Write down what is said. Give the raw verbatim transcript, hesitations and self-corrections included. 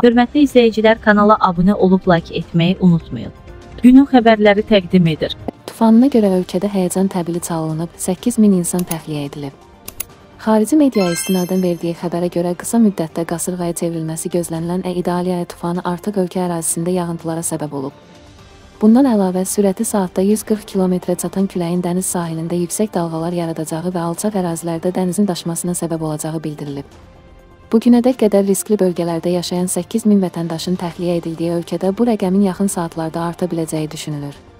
Hörmətli izləyicilər, kanala abunə olub like etməyi unutmayın. Günün xəbərləri təqdim edir. Tufanına görə ölkədə həyəcan təbili çalınıb, səkkiz min insan təxliyə edilib. Xarici mediaya istinadən verdiyi xəbərə görə qısa müddətdə qasırğaya çevrilməsi gözlənilən İdaliya tufanı artıq ölkə ərazisində yağıntılara səbəb olub. Bundan əlavə, sürəti saatda yüz qırx kilometrə çatan küləyin dəniz sahilində yüksək dalğalar yaradacağı və alçaq ərazilərdə dənizin daşmasına səbəb olacağı bildirilib. Bugünədək qədər riskli bölgələrdə yaşayan səkkiz min vətəndaşın təxliyə edildiyi ölkədə bu rəqəmin yaxın saatlarda arta biləcəyi düşünülür.